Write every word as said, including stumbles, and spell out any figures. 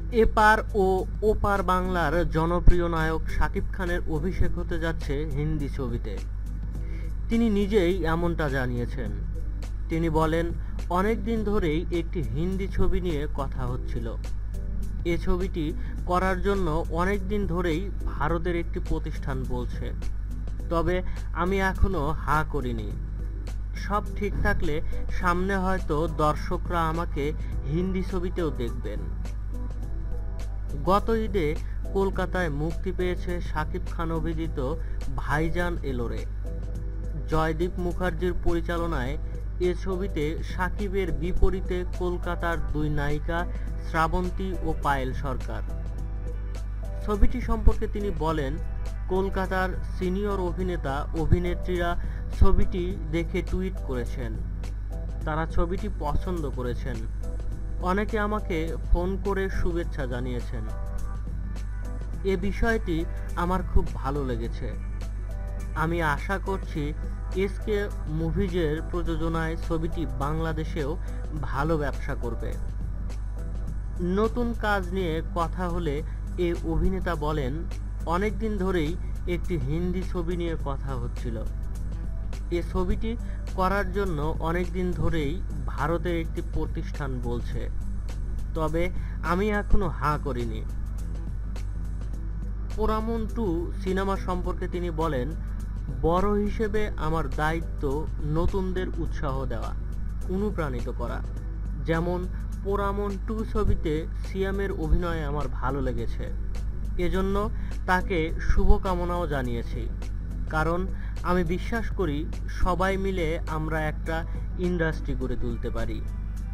এপার ও ওপার বাংলার জনপ্রিয় নায়ক শাকিব খানের অভিষেক হতে যাচ্ছে হিন্দি ছবিতে। তিনি নিজেই এমনটা জানিয়েছেন। তিনি বলেন, অনেক দিন ধরেই একটি হিন্দি ছবি নিয়ে কথা হচ্ছিল। এ ছবিটি করার জন্য অনেক দিন ধরেই ভারতের একটি প্রতিষ্ঠান বলছে, তবে আমি এখনো হা করিনি। সব ঠিক থাকলে সামনে হয়তো দর্শকরা আমাকে হিন্দি ছবিতেও দেখবেন। গত ঈদে কলকাতায় মুক্তি পেয়েছে শাকিব খান অভিনীত ভাইজান এলোরে। জয়দীপ মুখার্জির পরিচালনায় এ ছবিতে শাকিবের বিপরীতে কলকাতার দুই নায়িকা শ্রাবন্তী ও পায়েল সরকার। ছবিটি সম্পর্কে তিনি বলেন, কলকাতার সিনিয়র অভিনেতা অভিনেত্রীরা ছবিটি দেখে টুইট করেছেন। তারা ছবিটি পছন্দ করেছেন। অনেকে আমাকে ফোন করে শুভেচ্ছা জানিয়েছেন। এ বিষয়টি আমার খুব ভালো লেগেছে। আমি আশা করছি এসকে মুভিজের প্রযোজনায় ছবিটি বাংলাদেশেও ভালো ব্যবসা করবে। নতুন কাজ নিয়ে কথা হলে এ অভিনেতা বলেন, অনেক দিন ধরেই একটি হিন্দি ছবি নিয়ে কথা হচ্ছিল। এ ছবিটি করার জন্য অনেক দিন ধরেই ভারতের একটি প্রতিষ্ঠান বলছে, তবে আমি এখনো হা করিনি। পোরামন টু সিনেমা সম্পর্কে তিনি বলেন, বড় হিসেবে আমার দায়িত্ব নতুনদের উৎসাহ দেওয়া, অনুপ্রাণিত করা। যেমন পোরামন টু ছবিতে সিয়ামের অভিনয় আমার ভালো লেগেছে, এজন্য তাকে শুভকামনাও জানিয়েছি। কারণ আমি বিশ্বাস করি সবাই মিলে আমরা একটা ইন্ডাস্ট্রি গড়ে তুলতে পারি।